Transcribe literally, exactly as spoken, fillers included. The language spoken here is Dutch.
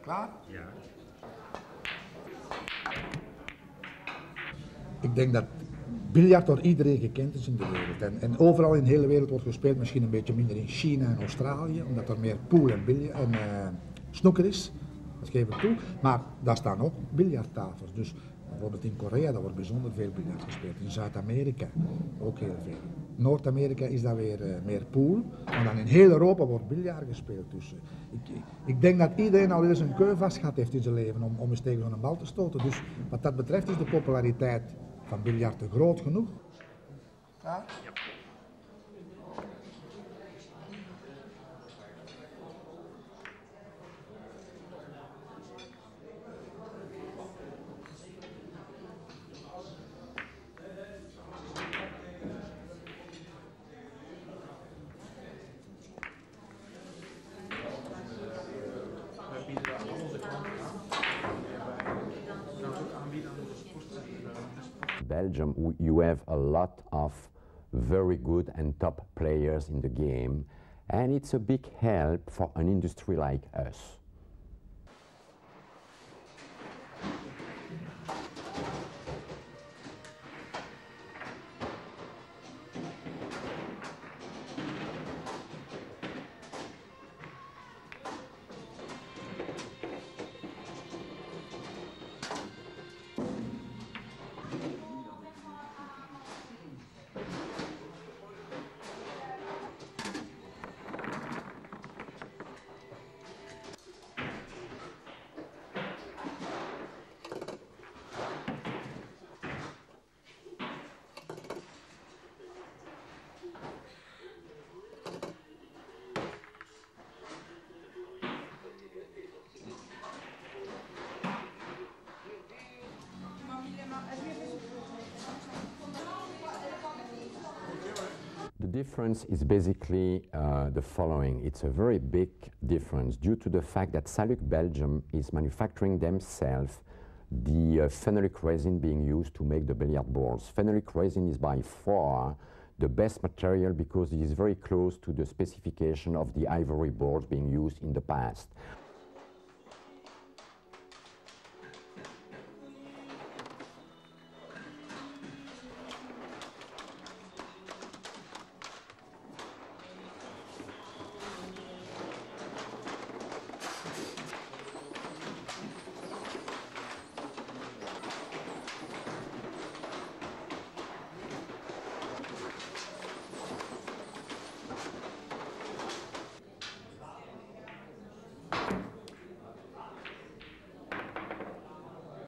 Klaar? Ja. Ik denk dat biljart door iedereen gekend is in de wereld. En, en overal in de hele wereld wordt gespeeld, misschien een beetje minder in China en Australië, omdat er meer pool en, biljart, en uh, snooker is. Dat geef ik toe. Maar daar staan ook biljarttafels. Dus bijvoorbeeld in Korea, daar wordt bijzonder veel biljart gespeeld. In Zuid-Amerika ook heel veel. Noord-Amerika is daar weer uh, meer pool. Maar dan in heel Europa wordt biljart gespeeld. Dus uh, ik, ik, ik denk dat iedereen al eens een keu vast gehad heeft in zijn leven om, om eens tegen zo'n bal te stoten. Dus wat dat betreft is de populariteit van biljart groot genoeg. Ja? Ja. Belgium, you have a lot of very good and top players in the game, and it's a big help for an industry like us. The difference is basically uh, the following. It's a very big difference due to the fact that Saluc Belgium is manufacturing themselves the uh, phenolic resin being used to make the billiard balls. Phenolic resin is by far the best material because it is very close to the specification of the ivory boards being used in the past.